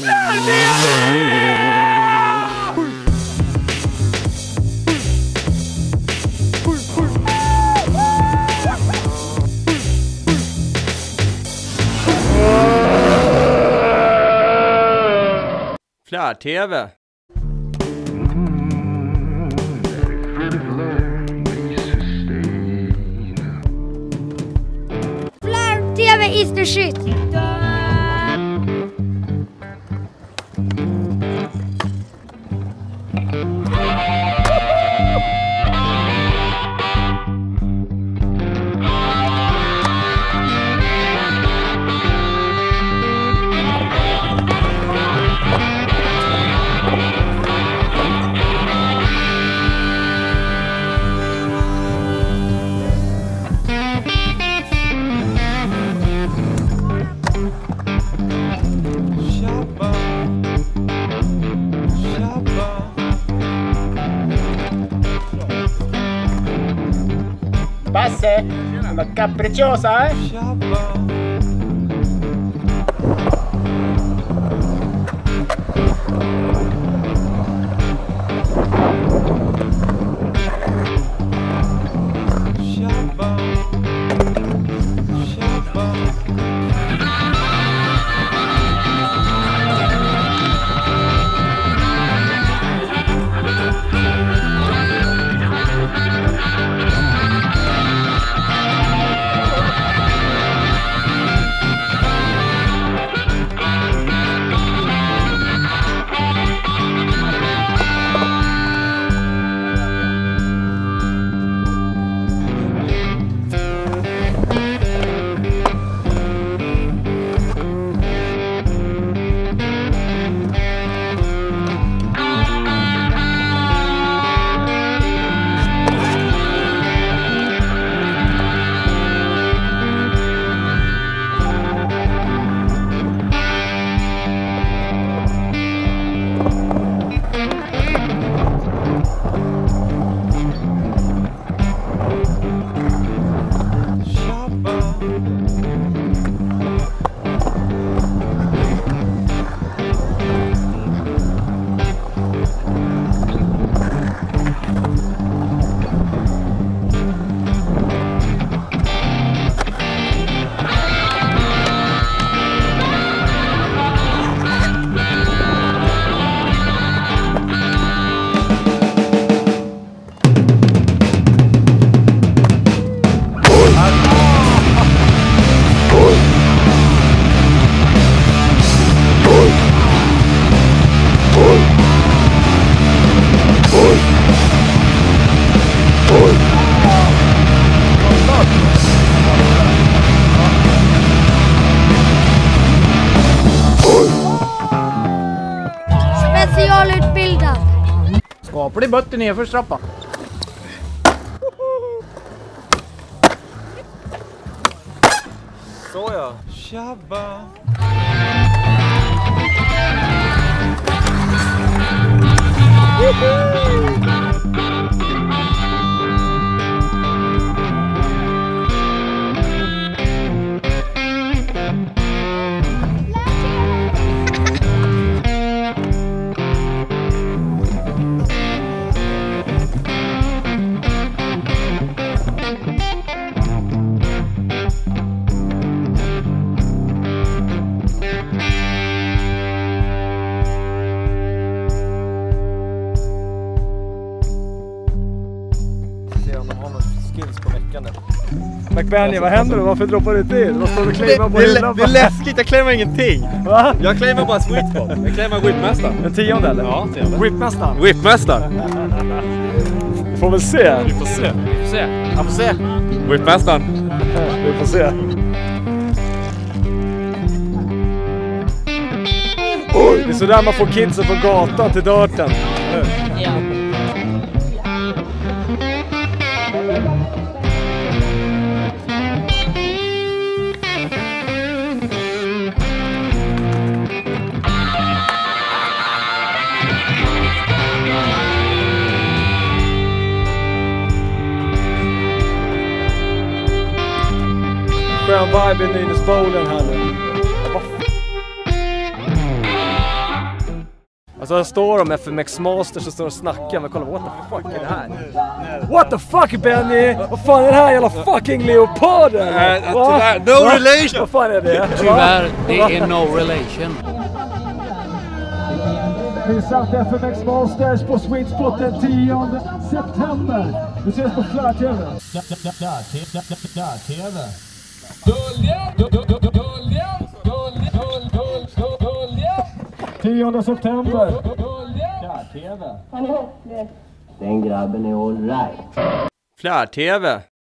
rTV. rTV is the shit. Basse, una capricciosa, eh? Specialutbildad. Skaplig bötter ner för strappan. Så ja. Tjabba. McBanny, vad händer då? Varför droppar du inte in? Vad står du och claimar på hyllan? Det är läskigt, jag claimar ingenting. Va? Jag claimar bara sweetspot. Jag claimar whipmästaren. Den 10:e eller? Ja, 10:e. Whipmästaren. Whipmästaren. Vi får väl se. Vi får se. Vi får se. Jag får se. Whipmästaren. Vi får se. Det är sådär man får kidsen från gatan till dörten. Ja. Skön vibe i Nynäsbowlen här nu. Och så står de FMX Masters och står och snackar. Men kolla, what the fuck är det här? What the fuck, Benny? Vad fan är det här jävla fucking leoparden? No relation! Vad fan är det? Tyvärr, det är no relation. Vi satt FMX Masters på Sweet Spot den 10 september. Vi ses på rTV. rTV. 10 september. rTV. Den grabben är all right. rTV.